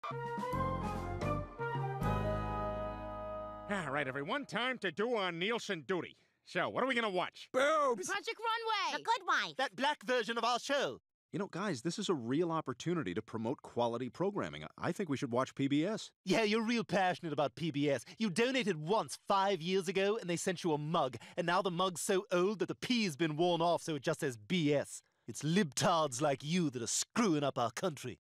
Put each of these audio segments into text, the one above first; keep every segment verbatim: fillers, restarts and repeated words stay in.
All right, everyone, time to do our Nielsen duty. So, what are we gonna watch? Boobs! Project Runway! The Good Wife! That black version of our show. You know, guys, this is a real opportunity to promote quality programming. I think we should watch P B S. Yeah, you're real passionate about P B S. You donated once five years ago, and they sent you a mug. And now the mug's so old that the P's been worn off, so it just says B S. It's libtards like you that are screwing up our country.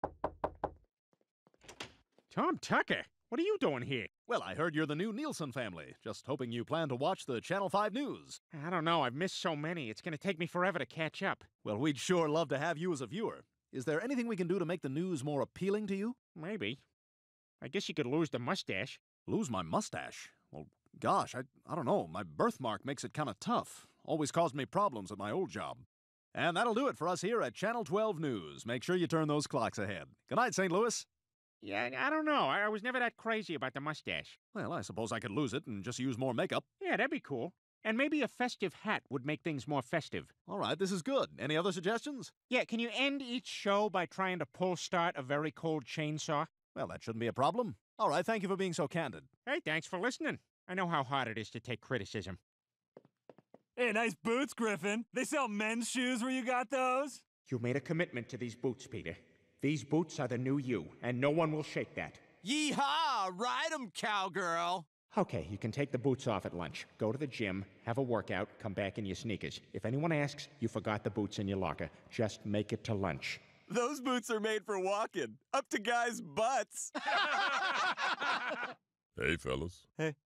Tom Tucker, what are you doing here? Well, I heard you're the new Nielsen family. Just hoping you plan to watch the Channel five News. I don't know. I've missed so many. It's gonna take me forever to catch up. Well, we'd sure love to have you as a viewer. Is there anything we can do to make the news more appealing to you? Maybe. I guess you could lose the mustache. Lose my mustache? Well, gosh, I, I don't know. My birthmark makes it kind of tough. Always caused me problems at my old job. And that'll do it for us here at Channel twelve News. Make sure you turn those clocks ahead. Good night, Saint Louis. Yeah, I don't know. I, I was never that crazy about the mustache. Well, I suppose I could lose it and just use more makeup. Yeah, that'd be cool. And maybe a festive hat would make things more festive. All right, this is good. Any other suggestions? Yeah, can you end each show by trying to pull start a very cold chainsaw? Well, that shouldn't be a problem. All right, thank you for being so candid. Hey, thanks for listening. I know how hard it is to take criticism. Hey, nice boots, Griffin. They sell men's shoes where you got those? You made a commitment to these boots, Peter. These boots are the new you, and no one will shake that. Yeehaw! Ride 'em, cowgirl! Okay, you can take the boots off at lunch. Go to the gym, have a workout, come back in your sneakers. If anyone asks, you forgot the boots in your locker. Just make it to lunch. Those boots are made for walking. Up to guys' butts. Hey, fellas. Hey.